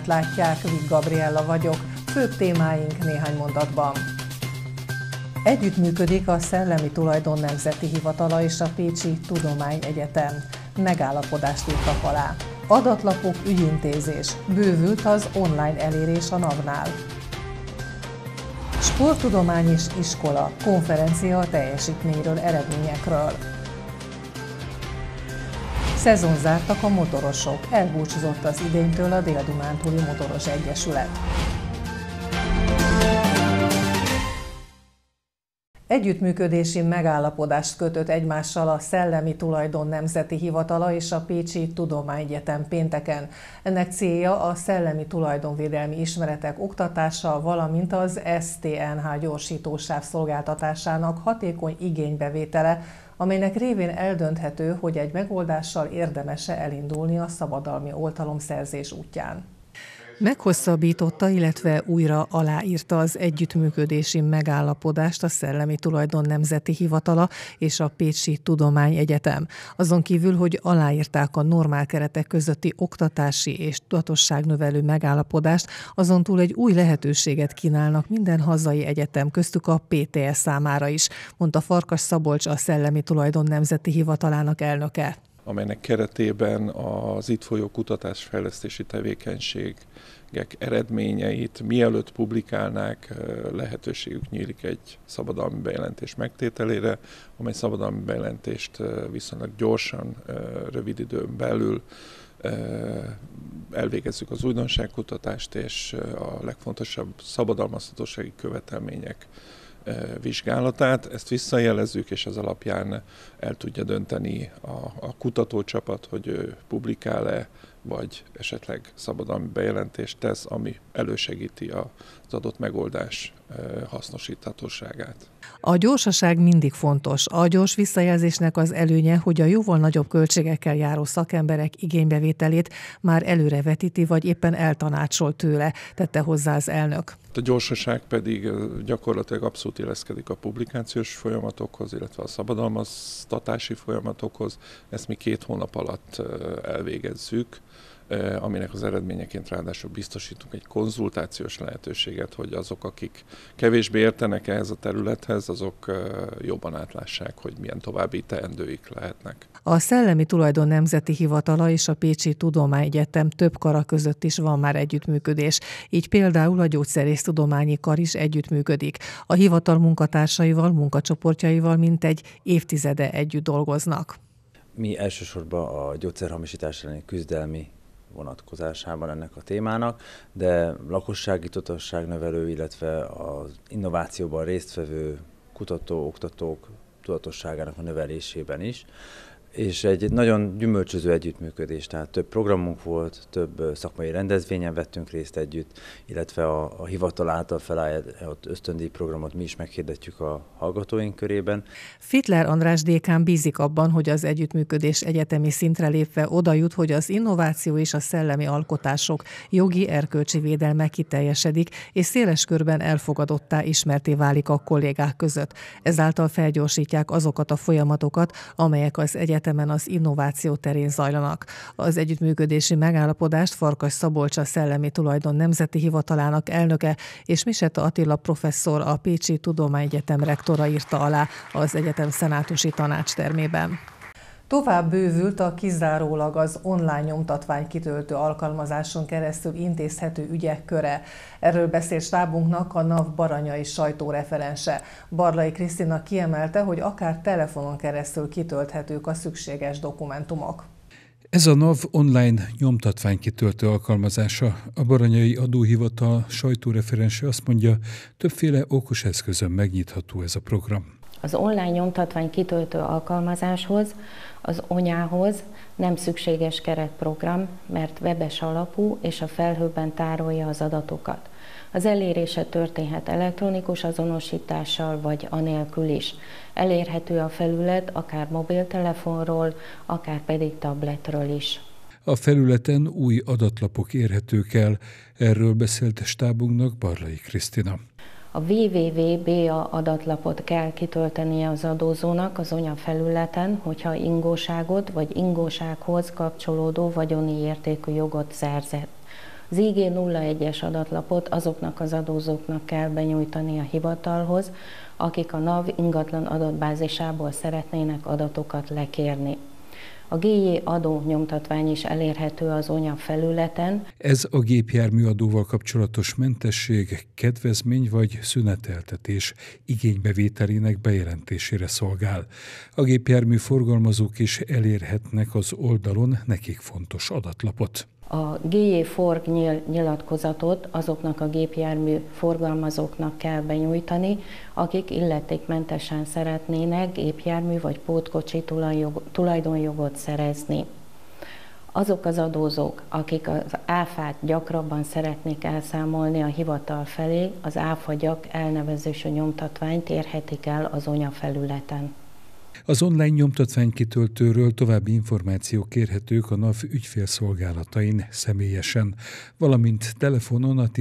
tudományát látják, Vig Gabriella vagyok, főbb témáink néhány mondatban. Együttműködik a Szellemi Tulajdon Nemzeti Hivatala és a Pécsi Tudományegyetem. Megállapodást írtak alá. Adatlapok, ügyintézés. Bővült az online elérés a NAV-nál. Sporttudomány és iskola. Konferencia a teljesítményről, eredményekről. Szezonzártak a motorosok. Elbúcsúzott az idénytől a Dél-Dunántúli Motoros Egyesület. Együttműködési megállapodást kötött egymással a Szellemi Tulajdon Nemzeti Hivatala és a Pécsi Tudományegyetem pénteken. Ennek célja a szellemi tulajdonvédelmi ismeretek oktatása, valamint az STNH gyorsítósáv szolgáltatásának hatékony igénybevétele, amelynek révén eldönthető, hogy egy megoldással érdemes-e elindulni a szabadalmi oltalomszerzés útján. Meghosszabbította, illetve újra aláírta az együttműködési megállapodást a Szellemi Tulajdon Nemzeti Hivatala és a Pécsi Tudományegyetem. Azon kívül, hogy aláírták a normál keretek közötti oktatási és tudatosságnövelő megállapodást, azon túl egy új lehetőséget kínálnak minden hazai egyetem, köztük a PTS számára is, mondta Farkas Szabolcs, a Szellemi Tulajdon Nemzeti Hivatalának elnöke. Amelynek keretében az itt folyó kutatásfejlesztési tevékenységek eredményeit mielőtt publikálnák, lehetőségük nyílik egy szabadalmi bejelentés megtételére, amely szabadalmi bejelentést viszonylag gyorsan, rövid időn belül elvégezzük az újdonságkutatást és a legfontosabb szabadalmazhatósági követelmények vizsgálatát, ezt visszajelezzük, és ez alapján el tudja dönteni a kutatócsapat, hogy ő publikál-e, vagy esetleg szabadalmi bejelentést tesz, ami elősegíti az adott megoldás hasznosíthatóságát. A gyorsaság mindig fontos. A gyors visszajelzésnek az előnye, hogy a jóval nagyobb költségekkel járó szakemberek igénybevételét már előrevetíti, vagy éppen eltanácsol tőle, tette hozzá az elnök. A gyorsaság pedig gyakorlatilag abszolút illeszkedik a publikációs folyamatokhoz, illetve a szabadalmaztatási folyamatokhoz. Ezt mi 2 hónap alatt elvégezzük, aminek az eredményeként ráadásul biztosítunk egy konzultációs lehetőséget, hogy azok, akik kevésbé értenek ehhez a területhez, azok jobban átlássák, hogy milyen további teendőik lehetnek. A Szellemi Tulajdon Nemzeti Hivatala és a Pécsi Tudományegyetem több kara között is van már együttműködés. Így például a Gyógyszerésztudományi Kar is együttműködik. A hivatal munkatársaival, munkacsoportjaival mintegy évtizede együtt dolgoznak. Mi elsősorban a gyógyszerhamisítás elleni küzdelmi vonatkozásában ennek a témának, de lakossági tudatosságnövelő, illetve az innovációban résztvevő oktatók tudatosságának a növelésében is. És egy nagyon gyümölcsöző együttműködés, tehát több programunk volt, több szakmai rendezvényen vettünk részt együtt, illetve a hivatal által felállított ösztöndíj programot mi is meghirdetjük a hallgatóink körében. Fittler András dékán bízik abban, hogy az együttműködés egyetemi szintre lépve oda jut, hogy az innováció és a szellemi alkotások jogi erkölcsi védelme kiteljesedik, és széles körben elfogadottá, ismerté válik a kollégák között. Ezáltal felgyorsítják azokat a folyamatokat, amelyek az egyetemen az innováció terén zajlanak. Az együttműködési megállapodást Farkas Szabolcs, a Szellemi Tulajdon Nemzeti Hivatalának elnöke, és Miseta Attila professzor, a Pécsi Tudományegyetem rektora írta alá az egyetem szenátusi tanácstermében. Tovább bővült a kizárólag az online nyomtatvány kitöltő alkalmazáson keresztül intézhető ügyek köre. Erről beszélt stábunknak a NAV baranyai sajtóreferense. Barlai Krisztina kiemelte, hogy akár telefonon keresztül kitölthetők a szükséges dokumentumok. Ez a NAV online nyomtatvány kitöltő alkalmazása. A Baranyai Adóhivatal sajtóreferense azt mondja, többféle okos eszközön megnyitható ez a program. Az online nyomtatvány kitöltő alkalmazáshoz, az ONYA-hoz nem szükséges keretprogram, mert webes alapú és a felhőben tárolja az adatokat. Az elérése történhet elektronikus azonosítással vagy anélkül is. Elérhető a felület akár mobiltelefonról, akár pedig tabletről is. A felületen új adatlapok érhetők el, erről beszélt stábunknak Barlai Krisztina. A www.ba adatlapot kell kitöltenie az adózónak az ONYA felületen, hogyha ingóságot vagy ingósághoz kapcsolódó vagyoni értékű jogot szerzett. Az IG01-es adatlapot azoknak az adózóknak kell benyújtani a hivatalhoz, akik a NAV ingatlan adatbázisából szeretnének adatokat lekérni. A GJ adó nyomtatvány is elérhető az ONYA felületen. Ez a gépjárműadóval kapcsolatos mentesség, kedvezmény vagy szüneteltetés igénybevételének bejelentésére szolgál. A gépjármű forgalmazók is elérhetnek az oldalon nekik fontos adatlapot. A GJ Forg nyilatkozatot azoknak a gépjármű forgalmazóknak kell benyújtani, akik illetékmentesen szeretnének gépjármű vagy pótkocsi tulajdonjogot szerezni. Azok az adózók, akik az áfát gyakrabban szeretnék elszámolni a hivatal felé, az áfagyak elnevezésű nyomtatványt érhetik el az ONYA felületen. Az online nyomtatványkitöltőről további információk kérhetők a NAV ügyfélszolgálatain személyesen, valamint telefonon a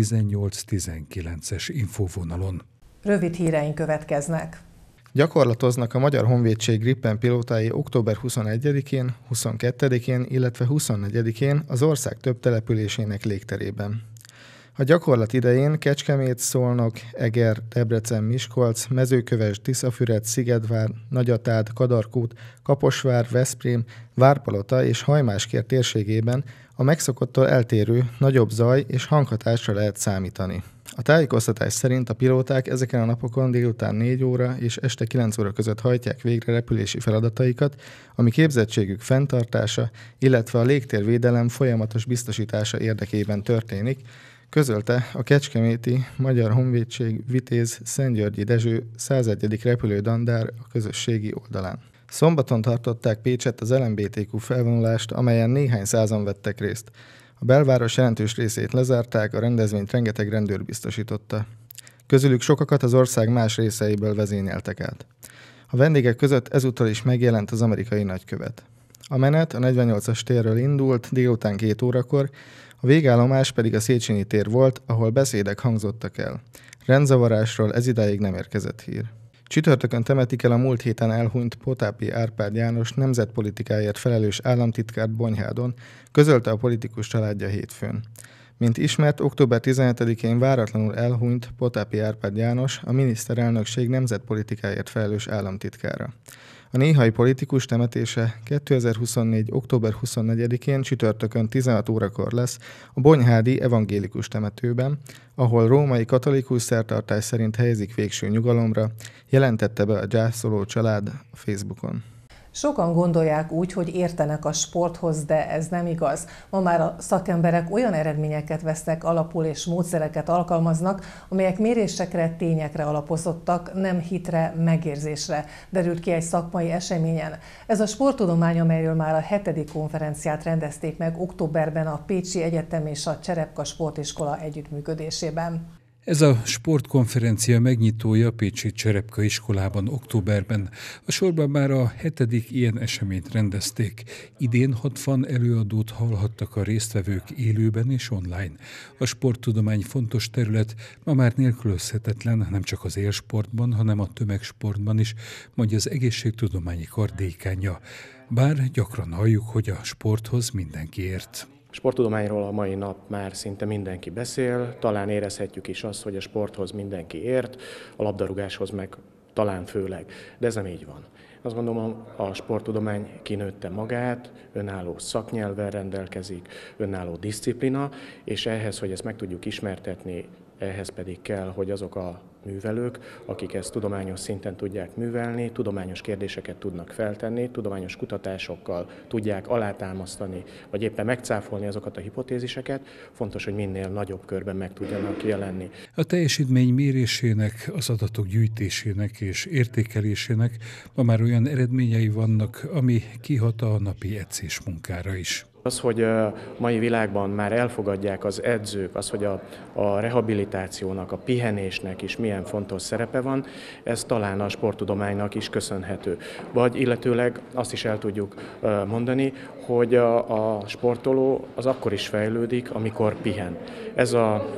1819-es infóvonalon. Rövid híreink következnek. Gyakorlatoznak a Magyar Honvédség Gripen pilótái október 21-én, 22-én, illetve 24-én az ország több településének légterében. A gyakorlat idején Kecskemét, Szolnok, Eger, Debrecen, Miskolc, Mezőköves, Tiszafüred, Szigetvár, Nagyatád, Kadarkút, Kaposvár, Veszprém, Várpalota és Hajmáskér térségében a megszokottól eltérő, nagyobb zaj és hanghatásra lehet számítani. A tájékoztatás szerint a pilóták ezeken a napokon délután 4 óra és este 9 óra között hajtják végre repülési feladataikat, ami képzettségük fenntartása, illetve a légtérvédelem folyamatos biztosítása érdekében történik, közölte a Kecskeméti Magyar Honvédség Vitéz Szentgyörgyi Dezső 101. repülődandár a közösségi oldalán. Szombaton tartották Pécsett az LMBTQ felvonulást, amelyen néhány százan vettek részt. A belváros jelentős részét lezárták, a rendezvényt rengeteg rendőr biztosította. Közülük sokakat az ország más részeiből vezényeltek át. A vendégek között ezúttal is megjelent az amerikai nagykövet. A menet a 48-as térről indult délután 2 órakor, a végállomás pedig a Széchenyi tér volt, ahol beszédek hangzottak el. Rendzavarásról ez idáig nem érkezett hír. Csütörtökön temetik el a múlt héten elhunyt Potápi Árpád János nemzetpolitikáért felelős államtitkárt Bonyhádon, közölte a politikus családja hétfőn. Mint ismert, október 17-én váratlanul elhunyt Potápi Árpád János, a miniszterelnökség nemzetpolitikáért felelős államtitkára. A néhai politikus temetése 2024. október 24-én csütörtökön 16 órakor lesz a Bonyhádi evangélikus temetőben, ahol római katolikus szertartás szerint helyezik végső nyugalomra, jelentette be a gyászoló család a Facebookon. Sokan gondolják úgy, hogy értenek a sporthoz, de ez nem igaz. Ma már a szakemberek olyan eredményeket vesznek alapul és módszereket alkalmaznak, amelyek mérésekre, tényekre alapozottak, nem hitre, megérzésre, derült ki egy szakmai eseményen. Ez a sporttudomány, amelyről már a 7. konferenciát rendezték meg októberben a Pécsi Egyetem és a Cserepka Sportiskola együttműködésében. Ez a sportkonferencia megnyitója a Pécsi Cserepka iskolában októberben. A sorban már a 7. ilyen eseményt rendezték. Idén 60 előadót hallhattak a résztvevők élőben és online. A sporttudomány fontos terület, ma már nélkülözhetetlen nem csak az élsportban, hanem a tömegsportban is, mondja az egészségtudományi kar dékánja. Bár gyakran halljuk, hogy a sporthoz mindenki ért. Sporttudományról a mai nap már szinte mindenki beszél, talán érezhetjük is azt, hogy a sporthoz mindenki ért, a labdarúgáshoz meg talán főleg, de ez nem így van. Azt gondolom, a sporttudomány kinőtte magát, önálló szaknyelvvel rendelkezik, önálló diszciplina, és ehhez, hogy ezt meg tudjuk ismertetni, ehhez pedig kell, hogy azok a művelők, akik ezt tudományos szinten tudják művelni, tudományos kérdéseket tudnak feltenni, tudományos kutatásokkal tudják alátámasztani, vagy éppen megcáfolni azokat a hipotéziseket, fontos, hogy minél nagyobb körben meg tudjanak jelenni. A teljesítmény mérésének, az adatok gyűjtésének és értékelésének ma már olyan eredményei vannak, ami kihat a napi edzés munkára is. Az, hogy a mai világban már elfogadják az edzők, az, hogy a rehabilitációnak, a pihenésnek is milyen fontos szerepe van, ez talán a sporttudománynak is köszönhető. Vagy illetőleg azt is el tudjuk mondani, hogy a sportoló az akkor is fejlődik, amikor pihen.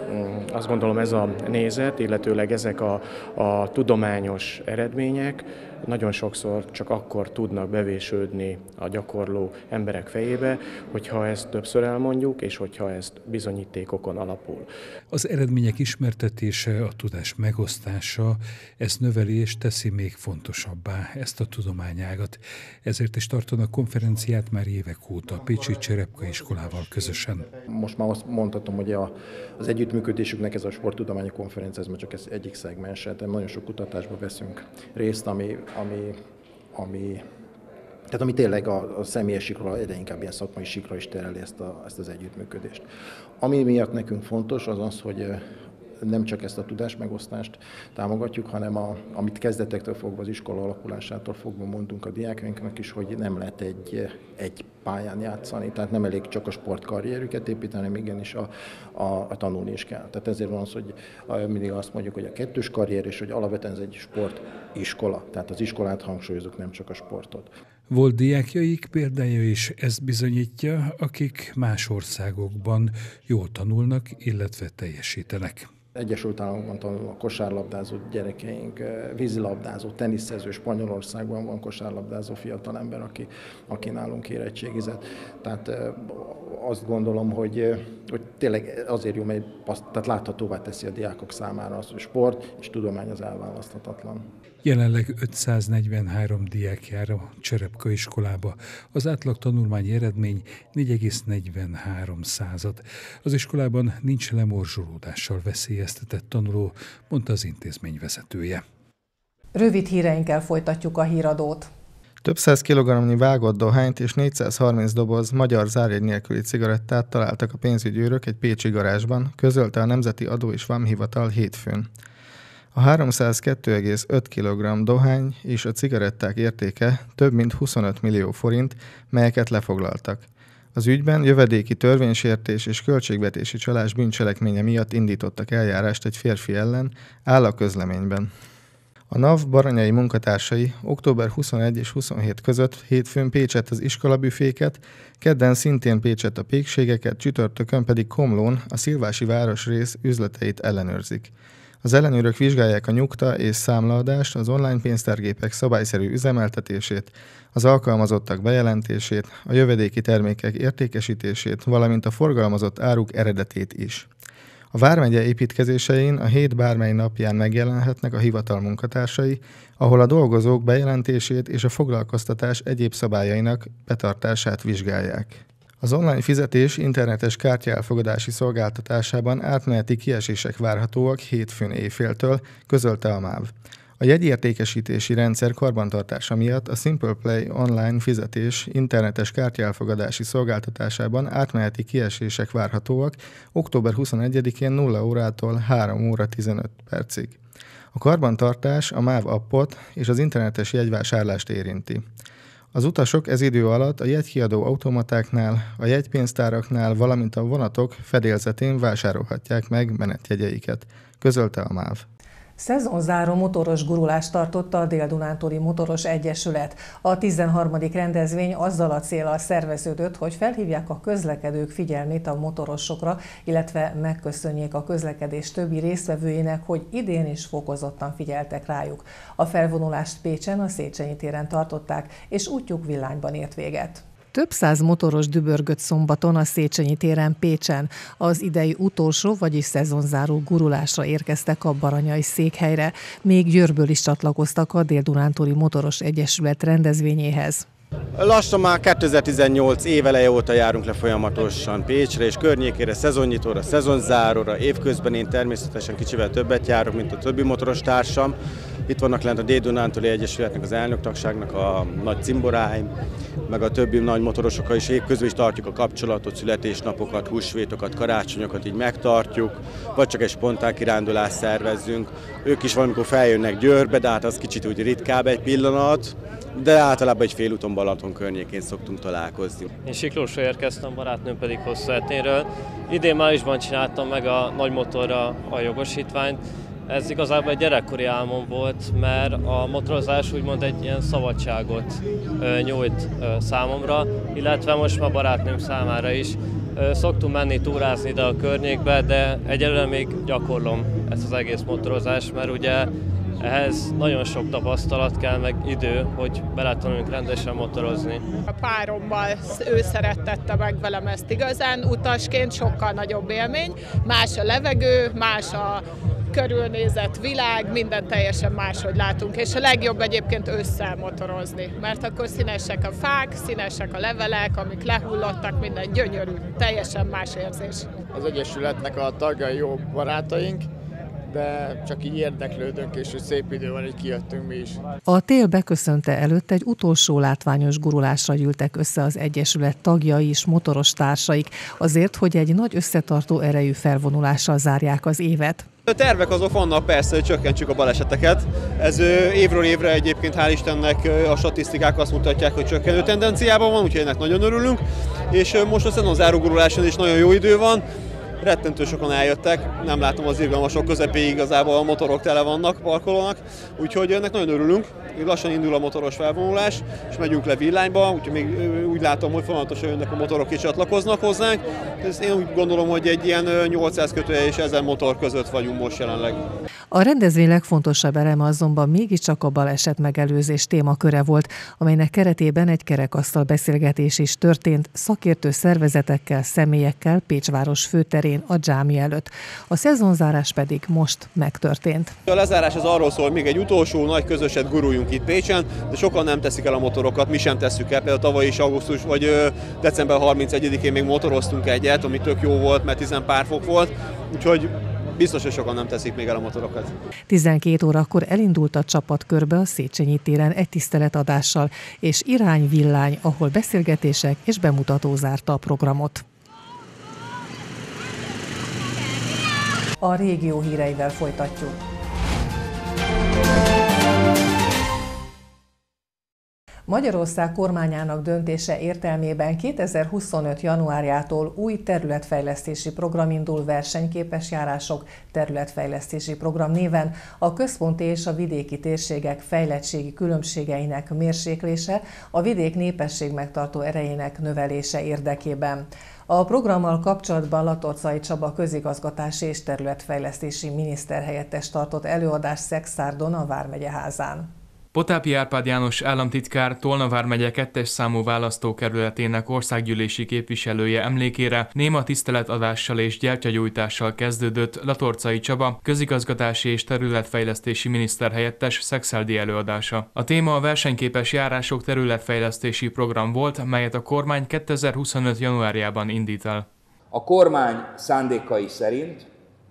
Azt gondolom ez a nézet, illetőleg ezek a tudományos eredmények nagyon sokszor csak akkor tudnak bevésődni a gyakorló emberek fejébe, hogyha ezt többször elmondjuk, és hogyha ezt bizonyítékokon alapul. Az eredmények ismertetése, a tudás megosztása, ez növeli és teszi még fontosabbá ezt a tudományágat. Ezért is tartanak konferenciát már évek óta a Pécsi Cserepka iskolával közösen. Most már azt mondhatom, hogy az együttműködésüknek ez a sporttudományi konferencia, ez már csak ez egyik szegmense, tehát nagyon sok kutatásban veszünk részt, ami tényleg a személyes sikra, egyre inkább ilyen szakmai sikra is tereli ezt az együttműködést. Ami miatt nekünk fontos, az az, hogy nem csak ezt a tudásmegosztást támogatjuk, hanem amit kezdetektől fogva, az iskola alakulásától fogva mondunk a diákainknak is, hogy nem lehet egy pályán játszani, tehát nem elég csak a sportkarrierüket építeni, hanem igenis a tanulni is kell. Tehát ezért van az, hogy mindig azt mondjuk, hogy a kettős karrier, és hogy alapvetően ez egy sportiskola, tehát az iskolát hangsúlyozunk, nem csak a sportot. Volt diákjaik példája is ezt bizonyítja, akik más országokban jól tanulnak, illetve teljesítenek. Egyesült Államokban tanul a kosárlabdázó gyerekeink, vízilabdázó, teniszező, Spanyolországban van kosárlabdázó fiatalember, aki nálunk érettségizett. Tehát azt gondolom, hogy tényleg azért jó, mert tehát láthatóvá teszi a diákok számára az, hogy sport és tudomány az elválaszthatatlan. Jelenleg 543 diák jár a Cserepka iskolába. Az átlag tanulmányi eredmény 4,43. Az iskolában nincs lemorzsolódással veszélyeztetett tanuló, mondta az intézmény vezetője. Rövid híreinkkel folytatjuk a híradót. Több 100 kilogramnyi vágott dohányt és 430 doboz magyar zárjegy nélküli cigarettát találtak a pénzügyőrök egy pécsi garázsban, közölte a Nemzeti Adó és Vámhivatal hétfőn. A 302,5 kg dohány és a cigaretták értéke több mint 25 millió forint, melyeket lefoglaltak. Az ügyben jövedéki törvénysértés és költségvetési csalás bűncselekménye miatt indítottak eljárást egy férfi ellen, áll a közleményben. A NAV baranyai munkatársai október 21 és 27 között hétfőn Pécsett az iskolabüféket, kedden szintén Pécsett a pékségeket, csütörtökön pedig Komlón a Szilvási városrész üzleteit ellenőrzik. Az ellenőrök vizsgálják a nyugta és számlaadást, az online pénztárgépek szabályszerű üzemeltetését, az alkalmazottak bejelentését, a jövedéki termékek értékesítését, valamint a forgalmazott áruk eredetét is. A vármegye építkezésein a hét bármely napján megjelenhetnek a hivatal munkatársai, ahol a dolgozók bejelentését és a foglalkoztatás egyéb szabályainak betartását vizsgálják. Az online fizetés internetes kártyaelfogadási szolgáltatásában átmeneti kiesések várhatóak hétfőn éjféltől, közölte a MÁV. A jegyértékesítési rendszer karbantartása miatt a Simple Play online fizetés internetes kártyaelfogadási szolgáltatásában átmeneti kiesések várhatóak október 21-én 0 órától 3 óra 15 percig. A karbantartás a MÁV appot és az internetes jegyvásárlást érinti. Az utasok ez idő alatt a jegykiadó automatáknál, a jegypénztáraknál, valamint a vonatok fedélzetén vásárolhatják meg menetjegyeiket, közölte a MÁV. Szezonzáró motoros gurulást tartotta a Dél-Dunántúli Motoros Egyesület. A 13. rendezvény azzal a céllal szerveződött, hogy felhívják a közlekedők figyelmét a motorosokra, illetve megköszönjék a közlekedés többi résztvevőjének, hogy idén is fokozottan figyeltek rájuk. A felvonulást Pécsen, a Széchenyi téren tartották, és útjuk Villányban ért véget. Több száz motoros dübörgött szombaton a Széchenyi téren Pécsen. Az idei utolsó, vagyis szezonzáró gurulásra érkeztek a baranyai székhelyre. Még Győrből is csatlakoztak a Dél-Dunántúli Motoros Egyesület rendezvényéhez. Lassan már 2018 éveleje óta járunk le folyamatosan Pécsre és környékére, szezonnyitóra, szezonzáróra, évközben én természetesen kicsivel többet járok, mint a többi motoros társam. Itt vannak lent a Dél-Dunántúli Egyesületnek, az elnöktagságnak a nagy cimboráim, meg a többi nagy motorosokkal is évközben is tartjuk a kapcsolatot, születésnapokat, húsvétokat, karácsonyokat így megtartjuk, vagy csak egy spontán kirándulást szervezzünk. Ők is valamikor feljönnek Győrbe, de hát az kicsit úgy ritkább egy pillanat, de általában egy félúton Balaton környékén szoktunk találkozni. Én Siklósról érkeztem, barátnőm pedig Hosszúhetnéről. Idén májusban csináltam meg a nagy motorra a jogosítványt. Ez igazából egy gyerekkori álmom volt, mert a motorozás úgymond egy ilyen szabadságot nyújt számomra, illetve most már barátnőm számára is. Szoktunk menni túrázni ide a környékbe, de egyelőre még gyakorlom ezt az egész motorozást, mert ugye Ehhez nagyon sok tapasztalat kell, meg idő, hogy bele tudjunk rendesen motorozni. A párommal ő szerettette meg velem ezt igazán, utasként sokkal nagyobb élmény, más a levegő, más a körülnézett világ, minden teljesen máshogy látunk, és a legjobb egyébként ősszel motorozni, mert akkor színesek a fák, színesek a levelek, amik lehullottak, minden gyönyörű, teljesen más érzés. Az Egyesületnek a tagjai jó barátaink, de csak így érdeklődünk, és hogy szép idő van, így kijöttünk mi is. A tél beköszönte előtt egy utolsó látványos gurulásra gyűltek össze az Egyesület tagjai és motoros társaik, azért, hogy egy nagy összetartó erejű felvonulással zárják az évet. A tervek azok vannak persze, hogy csökkentsük a baleseteket. Ez évről évre egyébként hál' Istennek a statisztikák azt mutatják, hogy csökkenő tendenciában van, úgyhogy ennek nagyon örülünk. És most a szezonzáró guruláson is nagyon jó idő van. Rettentő sokan eljöttek, nem látom az irgalmasok közepéig, igazából a motorok tele vannak, parkolónak, úgyhogy ennek nagyon örülünk. Lassan indul a motoros felvonulás, és megyünk le Villányba, úgyhogy még úgy látom, hogy folyamatosan jönnek a motorok és csatlakoznak hozzánk. Én úgy gondolom, hogy egy ilyen 800 kötője és 1000 motor között vagyunk most jelenleg. A rendezvény legfontosabb eleme azonban mégiscsak a baleset megelőzés témaköre volt, amelynek keretében egy kerekasztal beszélgetés is történt szakértő szervezetekkel, személyekkel Pécsváros főterén a dzsámi előtt. A szezonzárás pedig most megtörtént. A lezárás az arról szól, hogy még egy utolsó nagy közöset guruljunk itt Pécsen, de sokan nem teszik el a motorokat, mi sem tesszük el. Például tavaly is augusztus vagy december 31-én még motoroztunk egyet, ami tök jó volt, mert 10 pár fok volt, úgyhogy biztos, hogy sokan nem teszik még el a motorokat. 12 órakor elindult a csapat körbe a Széchenyi téren egy tiszteletadással, és irány Villány, ahol beszélgetések és bemutató zárta a programot. A régió híreivel folytatjuk. Magyarország kormányának döntése értelmében 2025. januárjától új területfejlesztési program indul, versenyképes járások területfejlesztési program néven a központi és a vidéki térségek fejlettségi különbségeinek mérséklése, a vidék népesség megtartó erejének növelése érdekében. A programmal kapcsolatban Latorczai Csaba közigazgatási és területfejlesztési miniszterhelyettes tartott előadást Szexárdon a Vármegye házán. Potápi Árpád János államtitkár Tolna vármegye 2. számú választókerületének országgyűlési képviselője emlékére néma tiszteletadással és gyertyagyújtással kezdődött Latorczai Csaba közigazgatási és területfejlesztési miniszterhelyettes szexárdi előadása. A téma a versenyképes járások területfejlesztési program volt, melyet a kormány 2025. januárjában indít el. A kormány szándékai szerint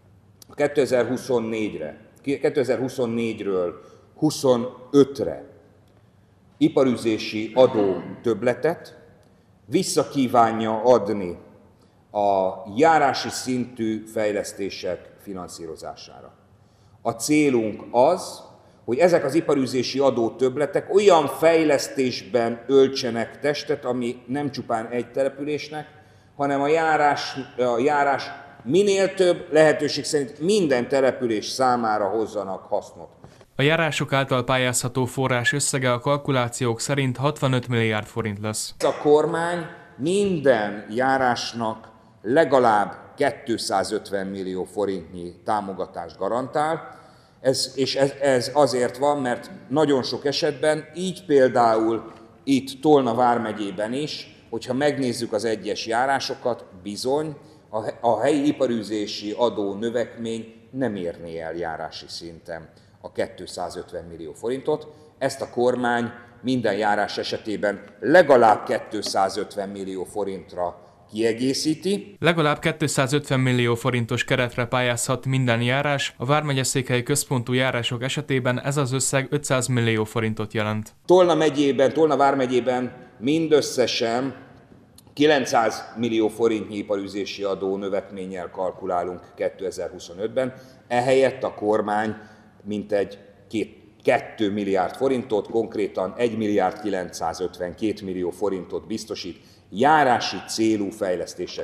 2024-ről 25-re iparüzési adó többletet vissza kívánja adni a járási szintű fejlesztések finanszírozására. A célunk az, hogy ezek az iparüzési adó többletek olyan fejlesztésben öltsenek testet, ami nem csupán egy településnek, hanem a járás minél több, lehetőség szerint minden település számára hozzanak hasznot. A járások által pályázható forrás összege a kalkulációk szerint 65 milliárd forint lesz. A kormány minden járásnak legalább 250 millió forintnyi támogatást garantál, ez azért van, mert nagyon sok esetben, így például itt Tolna vármegyében is, hogyha megnézzük az egyes járásokat, bizony a helyi iparüzési adó növekmény nem érné el járási szinten a 250 millió forintot. Ezt a kormány minden járás esetében legalább 250 millió forintra kiegészíti. Legalább 250 millió forintos keretre pályázhat minden járás, a vármegyeszékhelyi központú járások esetében ez az összeg 500 millió forintot jelent. Tolna vármegyében mindösszesen 900 millió forintnyi iparüzési adó növekménnyel kalkulálunk 2025-ben, ehelyett a kormány mintegy 2 milliárd forintot, konkrétan 1 milliárd 952 millió forintot biztosít járási célú fejlesztésekre.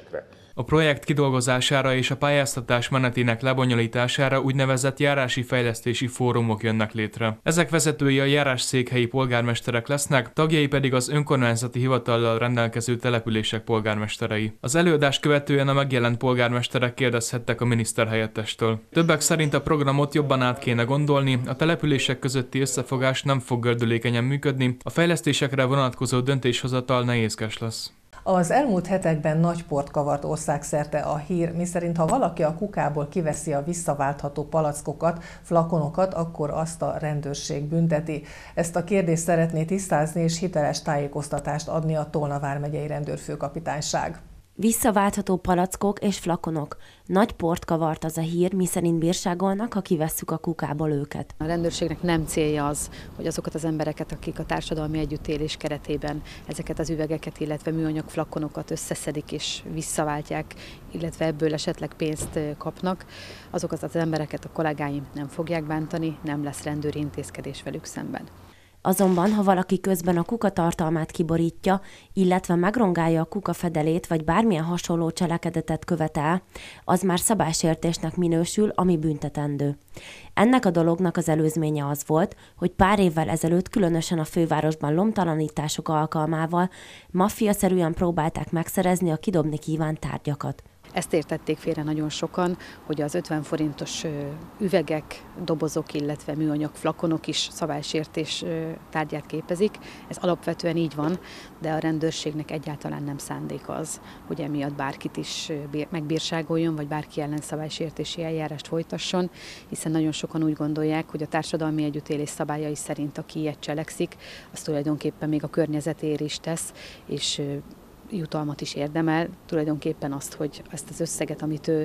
A projekt kidolgozására és a pályáztatás menetének lebonyolítására úgynevezett járási fejlesztési fórumok jönnek létre. Ezek vezetői a járásszékhelyi polgármesterek lesznek, tagjai pedig az önkormányzati hivatallal rendelkező települések polgármesterei. Az előadást követően a megjelent polgármesterek kérdezhettek a miniszterhelyettestől. Többek szerint a programot jobban át kéne gondolni, a települések közötti összefogás nem fog gördülékenyen működni, a fejlesztésekre vonatkozó döntéshozatal nehézkes lesz. Az elmúlt hetekben nagy port kavart országszerte a hír, miszerint ha valaki a kukából kiveszi a visszaváltható palackokat, flakonokat, akkor azt a rendőrség bünteti. Ezt a kérdést szeretné tisztázni és hiteles tájékoztatást adni a Tolna vármegyei rendőrfőkapitányság. Visszaváltható palackok és flakonok. Nagy port kavart az a hír, miszerint bírságolnak, ha kivesszük a kukából őket. A rendőrségnek nem célja az, hogy azokat az embereket, akik a társadalmi együttélés keretében ezeket az üvegeket, illetve műanyag flakonokat összeszedik és visszaváltják, illetve ebből esetleg pénzt kapnak, azokat az embereket a kollégáim nem fogják bántani, nem lesz rendőri intézkedés velük szemben. Azonban, ha valaki közben a kuka tartalmát kiborítja, illetve megrongálja a kuka fedelét, vagy bármilyen hasonló cselekedetet követ el, az már szabálysértésnek minősül, ami büntetendő. Ennek a dolognak az előzménye az volt, hogy pár évvel ezelőtt különösen a fővárosban lomtalanítások alkalmával maffiaszerűen próbálták megszerezni a kidobni kívánt tárgyakat. Ezt értették félre nagyon sokan, hogy az 50 forintos üvegek, dobozok, illetve műanyag flakonok is szabálysértés tárgyát képezik. Ez alapvetően így van, de a rendőrségnek egyáltalán nem szándék az, hogy emiatt bárkit is megbírságoljon, vagy bárki ellen szabálysértési eljárást folytasson, hiszen nagyon sokan úgy gondolják, hogy a társadalmi együttélés szabályai szerint, aki ilyet cselekszik, az tulajdonképpen még a környezetért is tesz, és jutalmat is érdemel, tulajdonképpen azt, hogy ezt az összeget, amit ő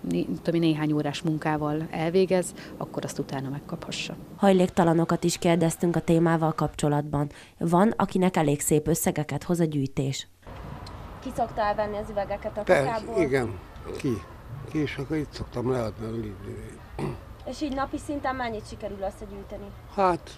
néhány órás munkával elvégez, akkor azt utána megkaphassa. Hajléktalanokat is kérdeztünk a témával kapcsolatban. Van, akinek elég szép összegeket hoz a gyűjtés. Ki szokta elvenni az üvegeket a kukából? Igen, ki, és akkor itt szoktam leadni. És így napi szinten mennyit sikerül összegyűjteni? Hát,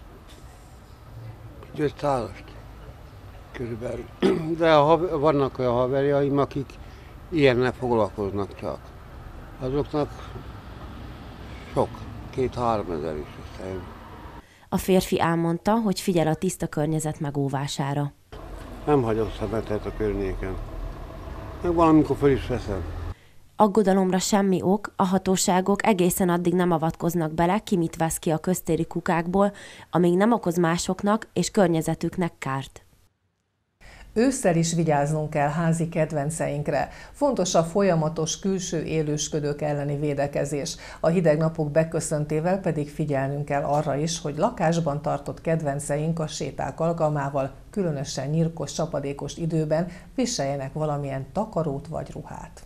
500-ast. Körülbelül. De vannak olyan haverjaim, akik ilyennel foglalkoznak csak. Azoknak sok, 2-3 ezer is összejön. A férfi elmondta, hogy figyel a tiszta környezet megóvására. Nem hagyom szemetet a környéken. Meg valamikor fel is veszem. Aggodalomra semmi ok, a hatóságok egészen addig nem avatkoznak bele, ki mit vesz ki a köztéri kukákból, amíg nem okoz másoknak és környezetüknek kárt. Ősszel is vigyáznunk kell házi kedvenceinkre. Fontos a folyamatos külső élősködők elleni védekezés. A hideg napok beköszöntével pedig figyelnünk kell arra is, hogy lakásban tartott kedvenceink a séták alkalmával, különösen nyírkos, csapadékos időben viseljenek valamilyen takarót vagy ruhát.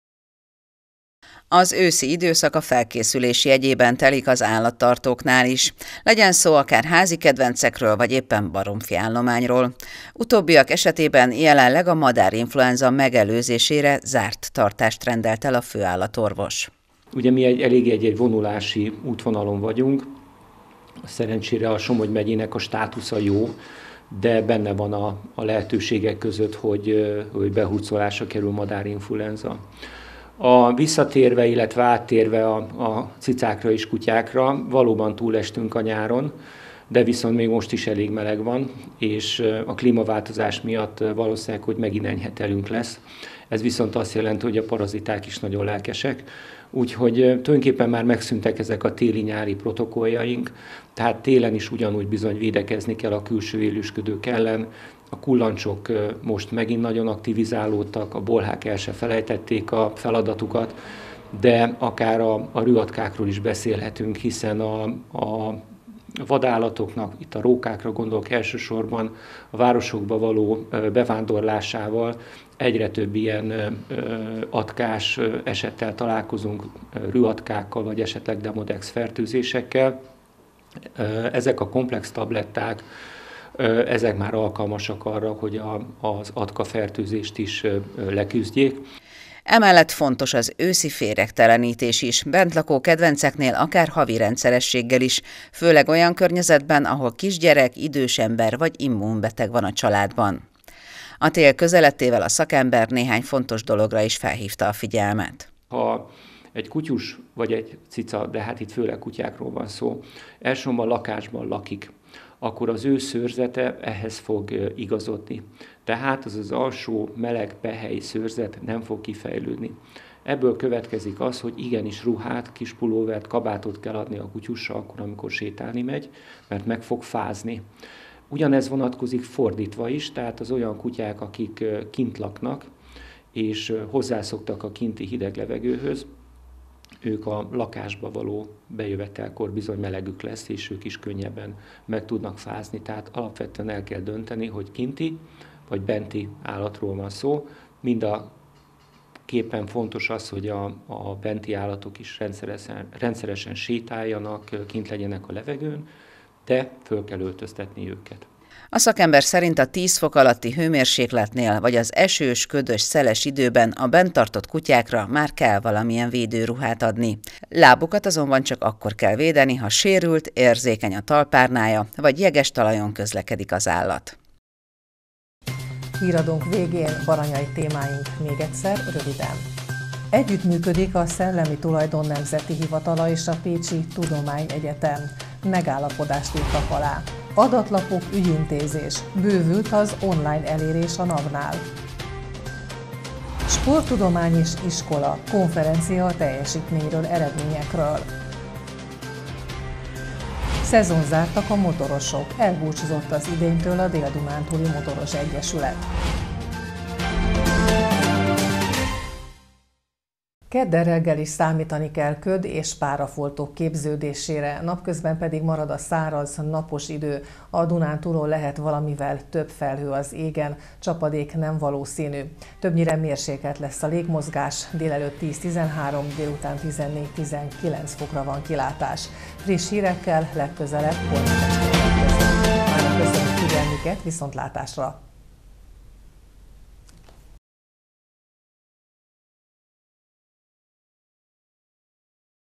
Az őszi időszak a felkészülés jegyében telik az állattartóknál is. Legyen szó akár házi kedvencekről, vagy éppen baromfi állományról. Utóbbiak esetében jelenleg a madárinfluenza megelőzésére zárt tartást rendelt el a főállatorvos. Ugye mi egy vonulási útvonalon vagyunk. Szerencsére a Somogy megyének a státusza jó, de benne van a lehetőségek között, hogy behurcolásra kerül madárinfluenza. A visszatérve, illetve áttérve a cicákra és kutyákra valóban túlestünk a nyáron, de viszont még most is elég meleg van, és a klímaváltozás miatt valószínűleg, hogy megint enyhe lesz. Ez viszont azt jelenti, hogy a paraziták is nagyon lelkesek, úgyhogy tulajdonképpen már megszűntek ezek a téli-nyári protokolljaink, tehát télen is ugyanúgy bizony védekezni kell a külső élősködők ellen. A kullancsok most megint nagyon aktivizálódtak, a bolhák el se felejtették a feladatukat, de akár a rüatkákról is beszélhetünk, hiszen a vadállatoknak, itt a rókákra gondolok elsősorban, a városokba való bevándorlásával egyre több ilyen atkás esettel találkozunk, rüatkákkal, vagy esetleg demodex fertőzésekkel. Ezek a komplex tabletták, ezek már alkalmasak arra, hogy az atkafertőzést is leküzdjék. Emellett fontos az őszi féregtelenítés is, bentlakó kedvenceknél akár havi rendszerességgel is, főleg olyan környezetben, ahol kisgyerek, idős ember vagy immunbeteg van a családban. A tél közelettével a szakember néhány fontos dologra is felhívta a figyelmet. Ha egy kutyus vagy egy cica, de hát itt főleg kutyákról van szó, elsősorban lakásban lakik, akkor az ő szőrzete ehhez fog igazodni. Tehát az alsó meleg pehely szőrzet nem fog kifejlődni. Ebből következik az, hogy igenis ruhát, kis pulóvert, kabátot kell adni a kutyusra akkor, amikor sétálni megy, mert meg fog fázni. Ugyanez vonatkozik fordítva is, tehát az olyan kutyák, akik kint laknak, és hozzászoktak a kinti hideg levegőhöz, ők a lakásba való bejövetelkor bizony melegük lesz, és ők is könnyebben meg tudnak fázni. Tehát alapvetően el kell dönteni, hogy kinti vagy benti állatról van szó. Mind a képen fontos az, hogy a benti állatok is rendszeresen sétáljanak, kint legyenek a levegőn, de föl kell öltöztetni őket. A szakember szerint a 10 fok alatti hőmérsékletnél vagy az esős, ködös, szeles időben a bent tartott kutyákra már kell valamilyen védőruhát adni. Lábukat azonban csak akkor kell védeni, ha sérült, érzékeny a talpárnája, vagy jeges talajon közlekedik az állat. Híradónk végén baranyai témáink még egyszer röviden. Együttműködik a Szellemi Tulajdon Nemzeti Hivatala és a Pécsi Tudományegyetem. Megállapodást írtak alá. Adatlapok, ügyintézés. Bővült az online elérés a NAV-nál. Sporttudományos iskola. Konferencia a teljesítményről, eredményekről. Szezonzártak a motorosok. Elbúcsúzott az idénytől a Dél-Dunántúli Motoros Egyesület. Kedden reggel is számítani kell köd és párafoltok képződésére, napközben pedig marad a száraz, napos idő. A Dunántúlon lehet valamivel több felhő az égen, csapadék nem valószínű. Többnyire mérsékelt lesz a légmozgás, délelőtt 10-13, délután 14-19 fokra van kilátás. Friss hírekkel legközelebb holnap este. Köszönjük figyelmüket, viszontlátásra!